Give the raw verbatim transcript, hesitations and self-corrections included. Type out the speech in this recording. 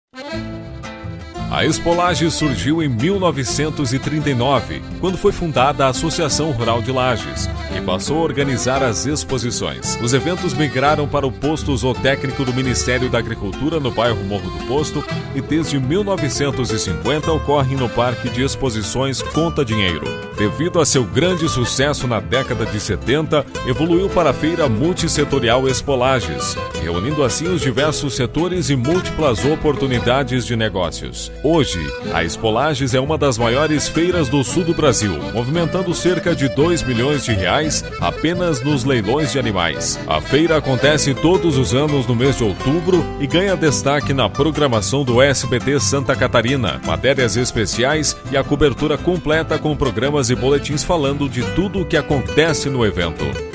A Expo Lages surgiu em mil novecentos e trinta e nove, quando foi fundada a Associação Rural de Lages, que passou a organizar as exposições. Os eventos migraram para o posto zootécnico do Ministério da Agricultura, no bairro Morro do Posto, e desde mil novecentos e cinquenta ocorrem no Parque de Exposições Conta Dinheiro. Devido a seu grande sucesso na década de setenta, evoluiu para a Feira Multissetorial Expo Lages, reunindo assim os diversos setores e múltiplas oportunidades de negócios. Hoje, a Expo Lages é uma das maiores feiras do sul do Brasil, movimentando cerca de dois milhões de reais apenas nos leilões de animais. A feira acontece todos os anos no mês de outubro e ganha destaque na programação do S B T Santa Catarina, matérias especiais e a cobertura completa com programas e boletins falando de tudo o que acontece no evento.